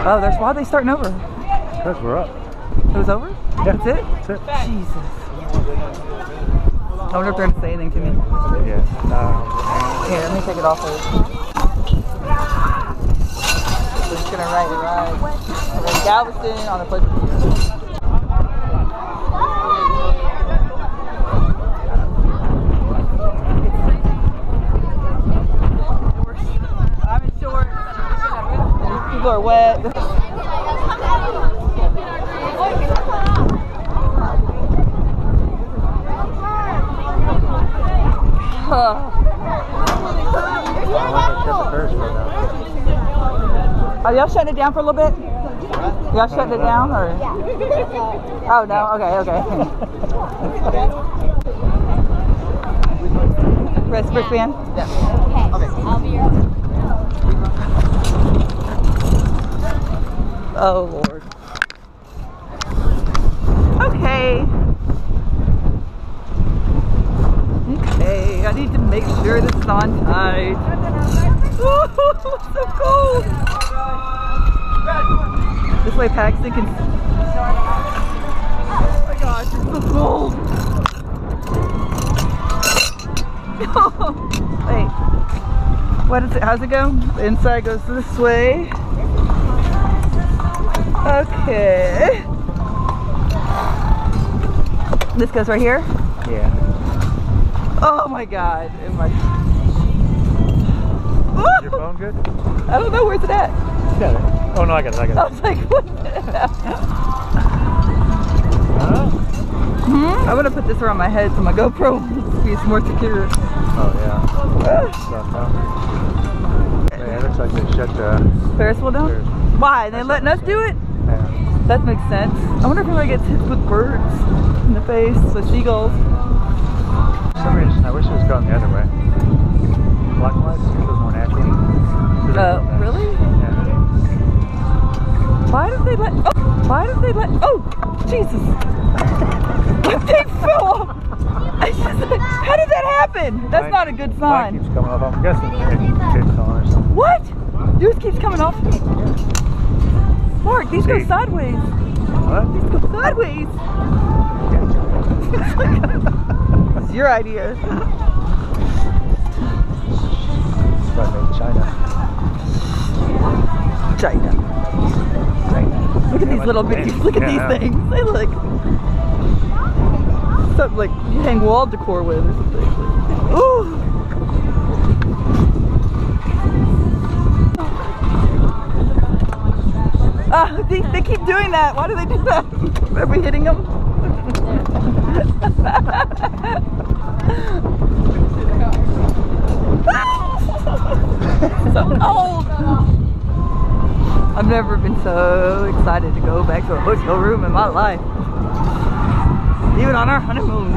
Oh, why are they starting over? Because we're up. It was over? Yeah. That's it? That's it. Jesus. I wonder if they're going to say anything to me. Yeah. Here, let me take it off first. We're just going to ride. We're in Galveston on the pleasure cruise. I'm in shorts. People are wet. Are y'all shutting it down for a little bit? Y'all shutting it down or? Oh no, okay. Rest fan? Yeah. Okay. I'll be your. Oh Lord. Okay, I need to make sure this is on tight. Oh, it's so cold. This way Paxton can... Oh my gosh, it's so cold. Wait, what is it? How's it go? The inside goes this way. Okay. This goes right here? Yeah. Oh my god. Is your phone good? I don't know, where's it at? You got it. Oh no, I got it. I was like, what the hell? I'm gonna put this around my head so my GoPro is more secure. Oh yeah. Yeah, it looks like they shut the Ferris wheel down? Why? They letting us do it? Yeah. That makes sense. I wonder if anybody gets hit with birds in the face, with seagulls. For some reason, I wish it was going the other way. Clockwise, it was more natural. Really? Yeah. Why did they let... Oh, Jesus. They fell off. How did that happen? That's not a good sign. Mine keeps coming off. I'm guessing it's on or something. What? Yours keeps coming off? Mark, these go sideways. What? These go sideways. It's your idea. China. Look at these little bitties. Look at these things. They look something like you hang wall decor with or something. Ooh. They keep doing that. Why do they do that? Are we hitting them? So old. I've never been so excited to go back to a hotel room in my life. Even on our honeymoon.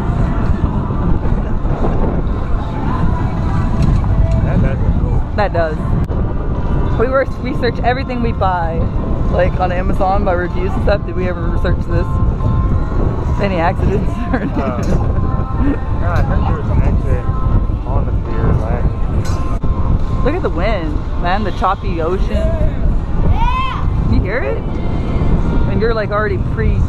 That does. We research everything we buy, like on Amazon by reviews and stuff. Did we ever research this? Any accidents or anything? I heard there was an exit on the pier. Look at the wind, man. The choppy ocean. You hear it? And you're like already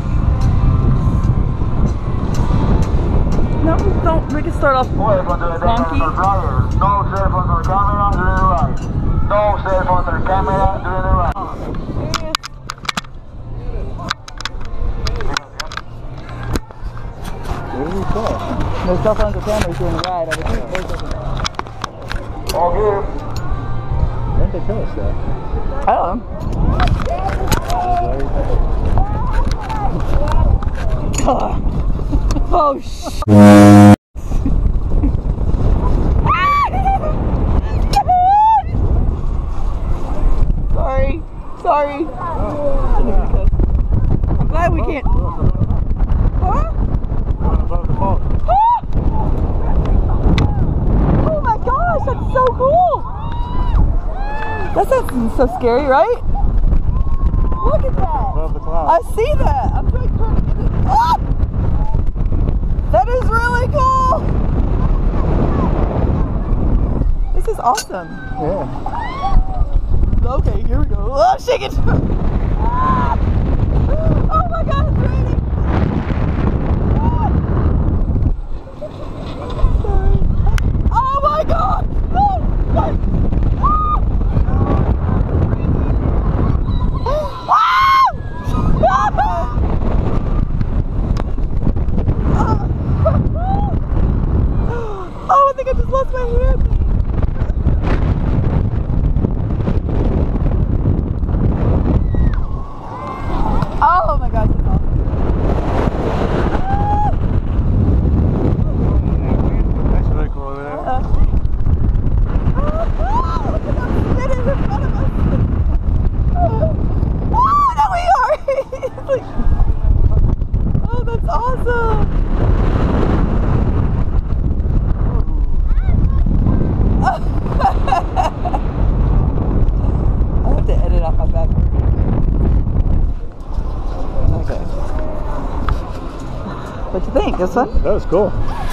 No, don't. We can start off wonky. No cell phones or camera, do the right. No cell phones or camera, do the right. What do we call? No cell phones or cameras during the ride. Okay. When did they tell us that? I don't know. Oh shit. Sorry. I'm glad we can't. Huh? Oh my gosh, that's so cool. That's so scary, right? Look at that. Above the clouds. I see that. I'm trying to get it. Ah! That is really cool. This is awesome. Yeah. Okay, here we go. Oh, shake it. Oh my god, it's raining! Sorry. Oh my god! Oh, God. Oh, I think I just lost my hand. Oh my gosh, that's awesome. That's really cool over there. Look at them spinning in front of us. Oh, there we are. It's like, oh, that's awesome. I have to edit out my bad word. Okay. What'd you think? It was fun? That was cool.